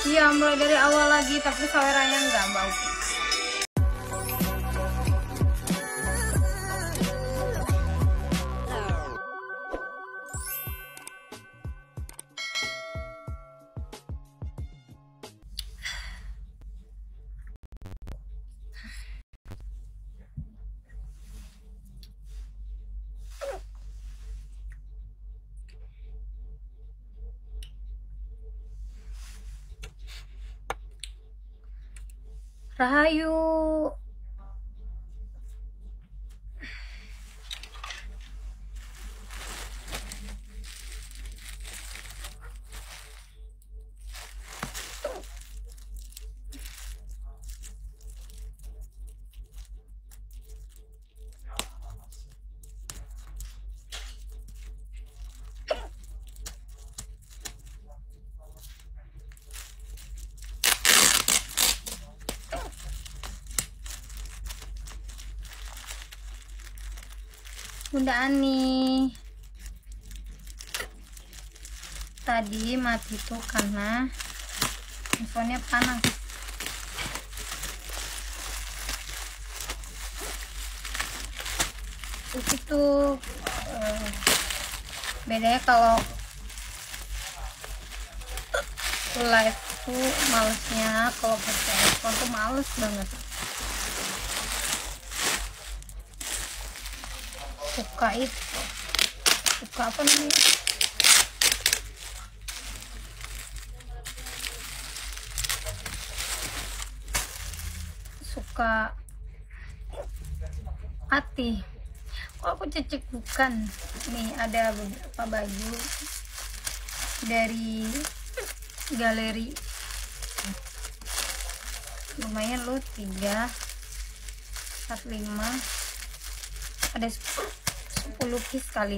Iya, mulai dari awal lagi, tapi saweranya enggak bau. Rahayu. Bunda Ani tadi mati tuh karena handphonenya panas. Terus itu bedanya kalau live tuh malesnya, kalau pakai handphone tuh males banget. Suka apa namanya, suka hati. Kalau aku cecek bukan nih, ada beberapa baju dari galeri lumayan loh, 345 ada 10 piece kali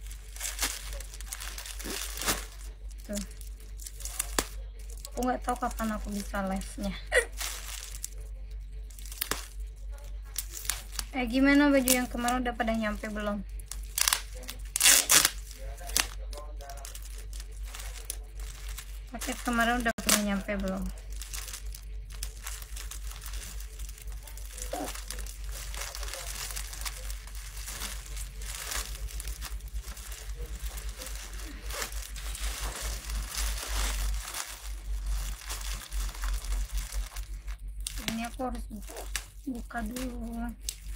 tuh. Aku nggak tahu kapan aku bisa live nya. Gimana baju yang kemarin udah pada nyampe belum? Paket kemarin udah pada nyampe belum? Ini aku harus buka dulu.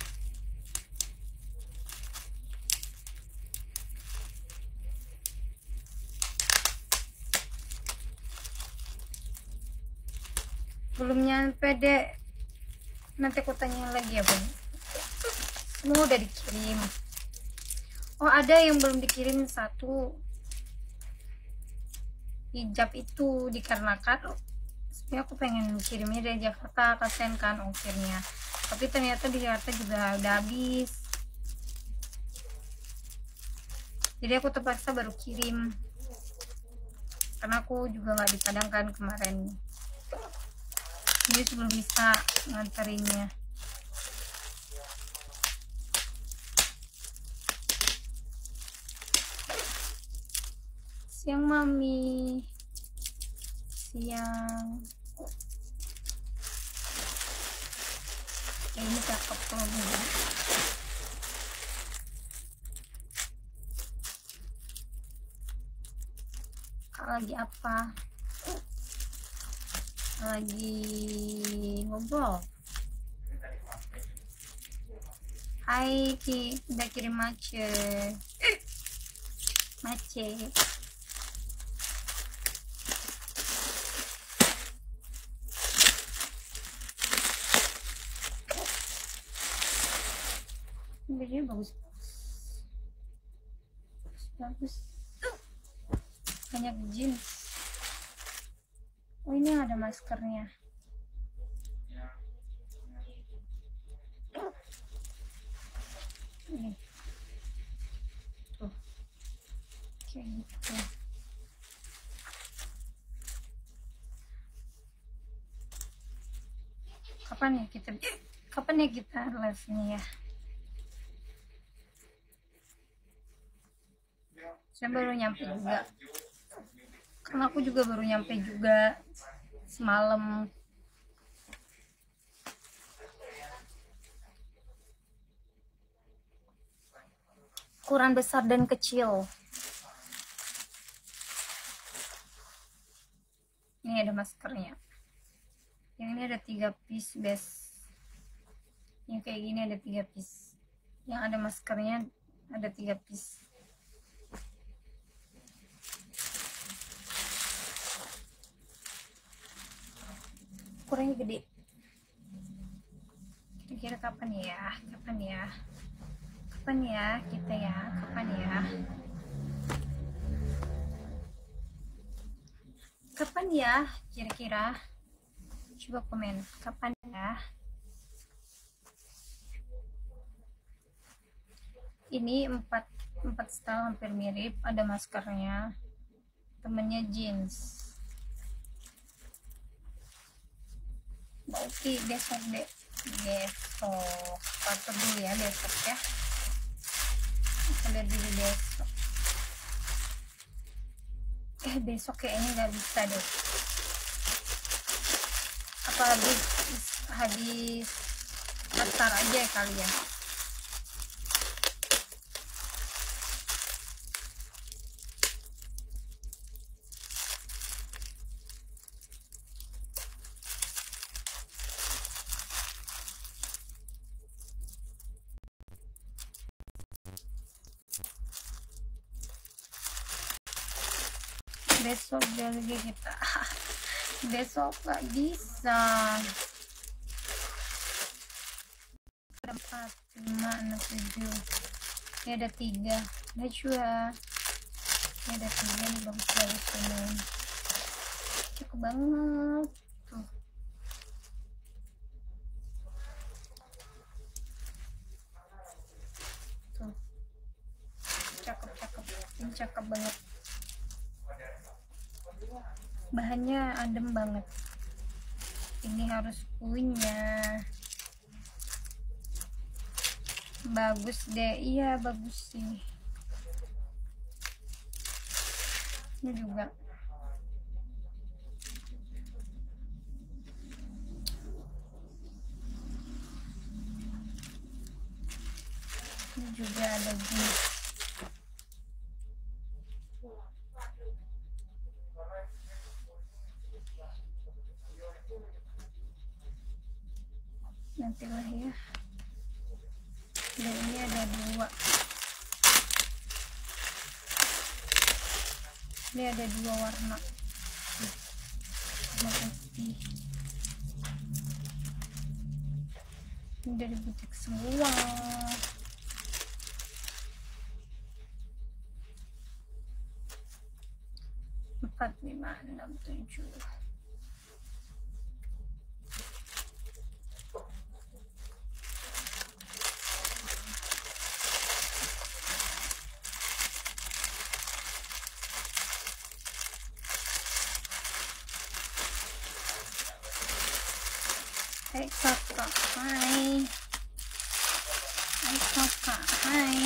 Belum nyampe dek, nanti aku tanya lagi ya bang. Semua udah dikirim. Oh ada yang belum dikirim, satu hijab itu dikarenakan sebenarnya aku pengen kirimnya dari Jakarta, kasihan kan ongkirnya, tapi ternyata di Jakarta juga udah habis, jadi aku terpaksa baru kirim karena aku juga nggak di Padang kan kemarin, jadi belum bisa nganterinnya. Siang mami, siang. Ini cakep tuh. Kak lagi apa? Lagi ngobrol. Hai Ki, udah kirim mace. Bajunya bagus, banyak jeans. Oh ini ada maskernya. Ini tuh kayak gitu. Kapan ya kita live nya ya? Saya baru nyampe juga, karena aku juga baru nyampe juga. semalam. Ukuran besar dan kecil. Ini ada maskernya. Yang ini ada 3 piece base. Yang kayak gini ada 3 piece. Yang ada maskernya ada 3 piece. Ukurannya gede. Kira-kira kapan ya? Kapan ya? Kapan ya kita ya? Kapan ya? Kapan ya kira-kira? Coba komen. Kapan ya? Ini 4 style hampir mirip, ada maskernya. Temennya jeans. Oke, besok deh. Besok. Starter dulu ya besok ya. Kita lihat dulu besok. Besok kayaknya nggak bisa deh. Apa habis daftar aja ya kali ya. Besok lagi kita. Besok nggak bisa. 4, 5, 6, 7. Ini ada 3. Najwa. Ini ada 3 nih, bagus ini. Cakep banget. Tuh. Tuh. Cakep. Ini cakep banget. Bahannya adem banget. Ini harus punya. Bagus deh. Iya bagus sih. Ini juga. Ini juga ada jeans. Nantilah ya. Dan ini ada 2. Ini ada 2 warna. Warna putih. Ini dari butik semua. Empat, 5, 6, 7. Hai kakak, hai. Hai kakak, hai.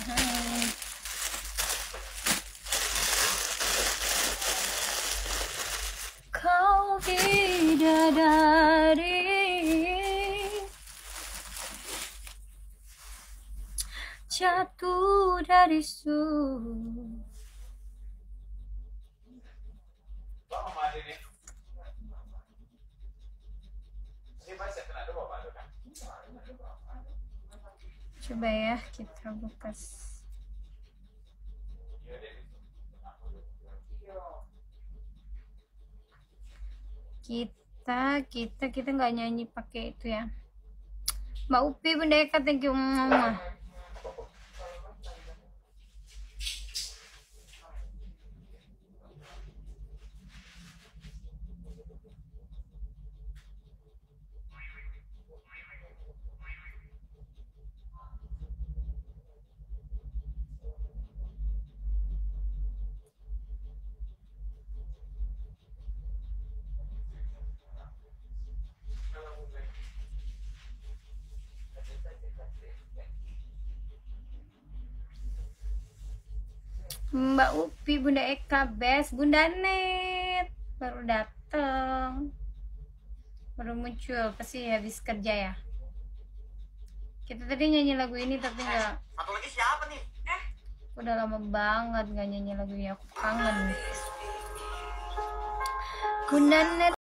Kau bidadari, jatuh dari surga. Coba ya kita buka. Kita nggak nyanyi pakai itu ya. Mbak Upi, Bunda Eka, thank you mama. Mbak Upi, Bunda Eka, Bes, Bunda Net baru dateng. baru muncul, pasti habis kerja ya. Kita tadi nyanyi lagu ini tapi nggak. Satu lagi siapa nih? Udah lama banget nggak nyanyi lagu ini, aku kangen. Bunda